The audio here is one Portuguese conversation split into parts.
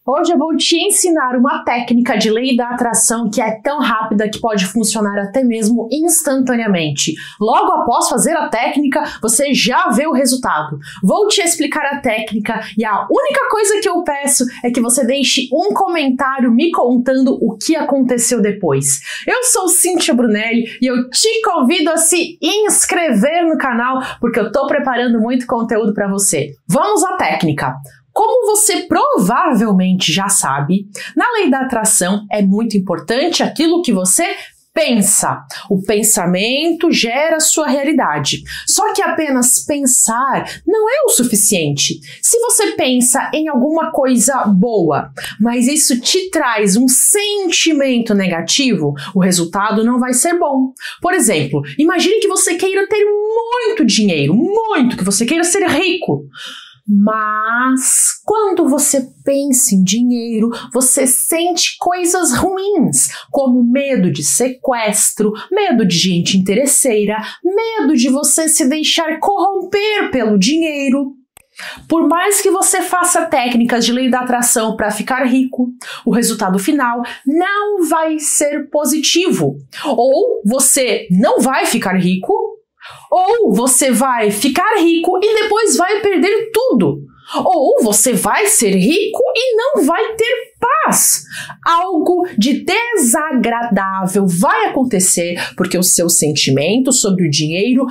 Hoje eu vou te ensinar uma técnica de lei da atração que é tão rápida que pode funcionar até mesmo instantaneamente. Logo após fazer a técnica, você já vê o resultado. Vou te explicar a técnica e a única coisa que eu peço é que você deixe um comentário me contando o que aconteceu depois. Eu sou Cíntia Brunelli e eu te convido a se inscrever no canal porque eu tô preparando muito conteúdo para você. Vamos à técnica. Como você provavelmente já sabe, na lei da atração é muito importante aquilo que você pensa. O pensamento gera sua realidade. Só que apenas pensar não é o suficiente. Se você pensa em alguma coisa boa, mas isso te traz um sentimento negativo, o resultado não vai ser bom. Por exemplo, imagine que você queira ter muito dinheiro, que você queira ser rico. Mas quando você pensa em dinheiro, você sente coisas ruins, como medo de sequestro, medo de gente interesseira, medo de você se deixar corromper pelo dinheiro. Por mais que você faça técnicas de lei da atração para ficar rico, o resultado final não vai ser positivo. Ou você não vai ficar rico, ou você vai ficar rico e depois vai perder tudo. Ou você vai ser rico e não vai ter paz. Algo de desagradável vai acontecer porque o seu sentimento sobre o dinheiro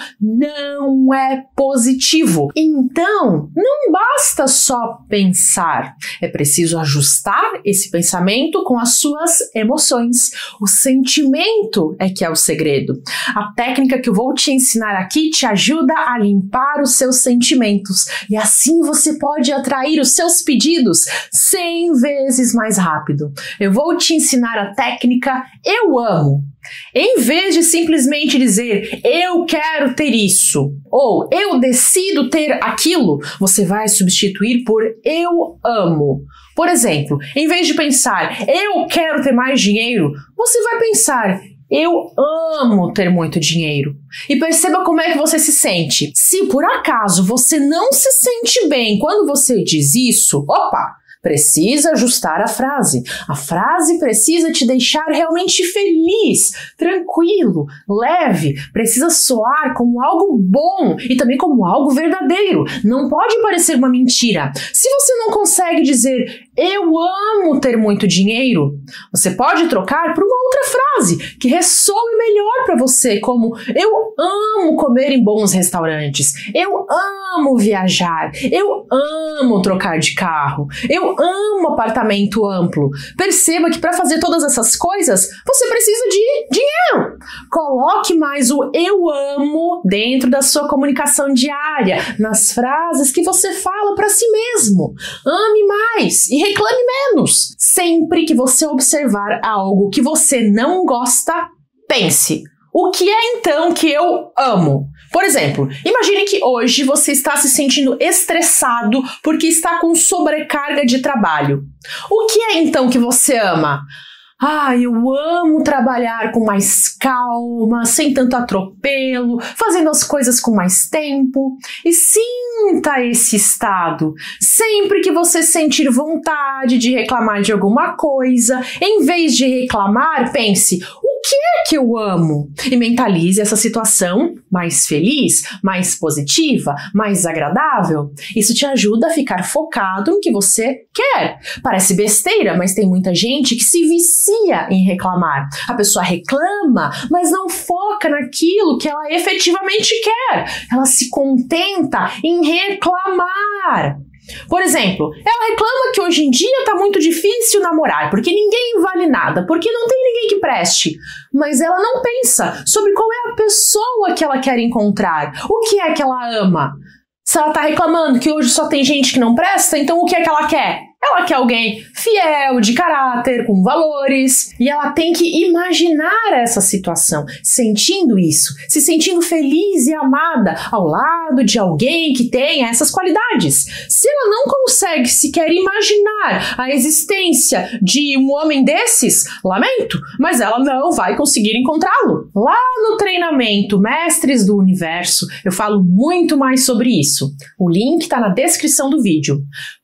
não é positivo. Então, não basta só pensar. É preciso ajustar esse pensamento com as suas emoções. O sentimento é que é o segredo. A técnica que eu vou te ensinar aqui te ajuda a limpar os seus sentimentos e assim você pode atrair os seus pedidos 100 vezes mais rápido. Eu vou te ensinar a técnica Eu Amo. Em vez de simplesmente dizer eu quero ter isso ou eu decido ter aquilo, você vai substituir por eu amo. Por exemplo, em vez de pensar eu quero ter mais dinheiro, você vai pensar eu amo ter muito dinheiro. E perceba como é que você se sente. Se por acaso você não se sente bem quando você diz isso, precisa ajustar a frase. A frase precisa te deixar realmente feliz, tranquilo, leve. Precisa soar como algo bom e também como algo verdadeiro. Não pode parecer uma mentira. Se você não consegue dizer eu amo ter muito dinheiro, você pode trocar por uma outra frase que ressoe melhor para você, como eu amo comer em bons restaurantes, eu amo viajar, eu amo trocar de carro, eu amo apartamento amplo. Perceba que para fazer todas essas coisas, você precisa de dinheiro. Coloque mais o eu amo dentro da sua comunicação diária, nas frases que você fala para si mesmo. Ame mais e reclame menos. Sempre que você observar algo que você não gosta, pense: o que é então que eu amo? Por exemplo, imagine que hoje você está se sentindo estressado porque está com sobrecarga de trabalho. O que é então que você ama? Eu amo trabalhar com mais calma, sem tanto atropelo, fazendo as coisas com mais tempo. E sinta esse estado. Sempre que você sentir vontade de reclamar de alguma coisa, em vez de reclamar, pense: o que é que eu amo? E mentalize essa situação mais feliz, mais positiva, mais agradável. Isso te ajuda a ficar focado no que você quer. Parece besteira, mas tem muita gente que se vicia em reclamar. A pessoa reclama, mas não foca naquilo que ela efetivamente quer. Ela se contenta em reclamar. Por exemplo, ela reclama que hoje em dia tá muito difícil namorar, porque ninguém vale nada, porque não tem ninguém que preste. Mas ela não pensa sobre qual é a pessoa que ela quer encontrar, o que é que ela ama. Se ela tá reclamando que hoje só tem gente que não presta, então o que é que ela quer? Ela quer alguém fiel, de caráter, com valores. E ela tem que imaginar essa situação, sentindo isso, se sentindo feliz e amada ao lado de alguém que tenha essas qualidades. Se ela não consegue sequer imaginar a existência de um homem desses, lamento, mas ela não vai conseguir encontrá-lo. Lá no treinamento Mestres do Universo, eu falo muito mais sobre isso. O link está na descrição do vídeo.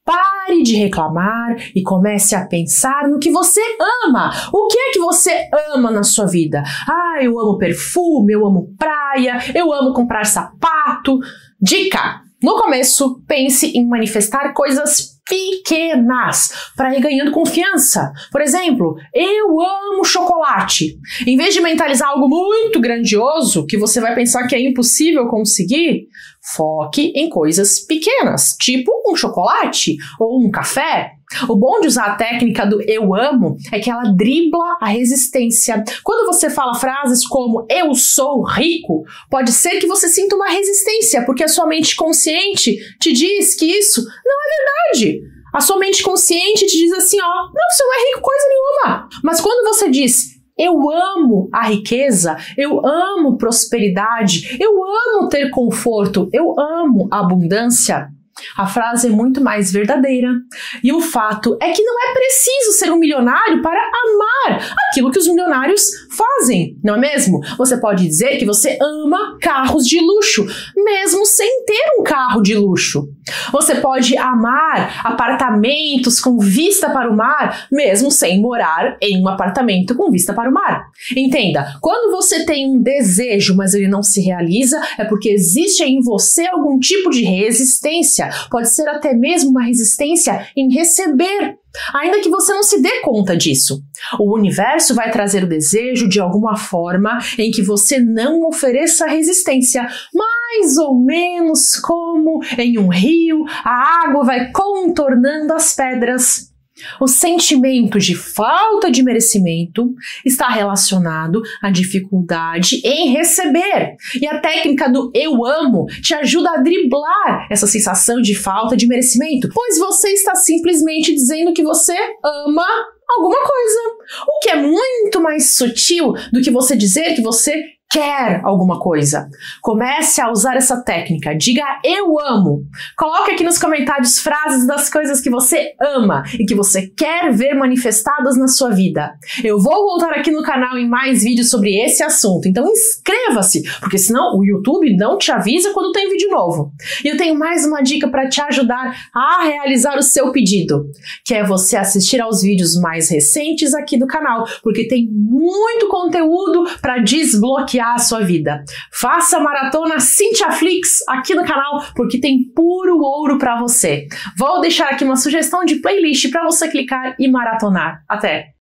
Pare de reclamar e comece a pensar no que você ama. O que é que você ama na sua vida? Ah, eu amo perfume, eu amo praia, eu amo comprar sapato. Dica! No começo, pense em manifestar coisas pequenas para ir ganhando confiança. Por exemplo, eu amo chocolate. Em vez de mentalizar algo muito grandioso que você vai pensar que é impossível conseguir, foque em coisas pequenas, tipo um chocolate ou um café. O bom de usar a técnica do eu amo é que ela dribla a resistência. Quando você fala frases como eu sou rico, pode ser que você sinta uma resistência, porque a sua mente consciente te diz que isso não é verdade. A sua mente consciente te diz assim, ó, não, você não é rico coisa nenhuma. Mas quando você diz eu amo a riqueza, eu amo prosperidade, eu amo ter conforto, eu amo abundância, a frase é muito mais verdadeira. E o fato é que não é preciso ser um milionário para amar aquilo que os milionários fazem, não é mesmo? Você pode dizer que você ama carros de luxo, mesmo sem ter um carro de luxo. Você pode amar apartamentos com vista para o mar, mesmo sem morar em um apartamento com vista para o mar. Entenda, quando você tem um desejo, mas ele não se realiza, é porque existe em você algum tipo de resistência. Pode ser até mesmo uma resistência em receber, ainda que você não se dê conta disso. O universo vai trazer o desejo de alguma forma em que você não ofereça resistência, mais ou menos como em um rio, a água vai contornando as pedras. O sentimento de falta de merecimento está relacionado à dificuldade em receber. E a técnica do eu amo te ajuda a driblar essa sensação de falta de merecimento, pois você está simplesmente dizendo que você ama alguma coisa, o que é muito mais sutil do que você dizer que você quer alguma coisa. Comece a usar essa técnica. Diga eu amo. Coloque aqui nos comentários frases das coisas que você ama e que você quer ver manifestadas na sua vida. Eu vou voltar aqui no canal em mais vídeos sobre esse assunto, então inscreva-se, porque senão o YouTube não te avisa quando tem vídeo novo. E eu tenho mais uma dica para te ajudar a realizar o seu pedido, que é você assistir aos vídeos mais recentes aqui do canal, porque tem muito conteúdo para desbloquear a sua vida. Faça a maratona CynthiaFlix aqui no canal, porque tem puro ouro para você. Vou deixar aqui uma sugestão de playlist para você clicar e maratonar. Até!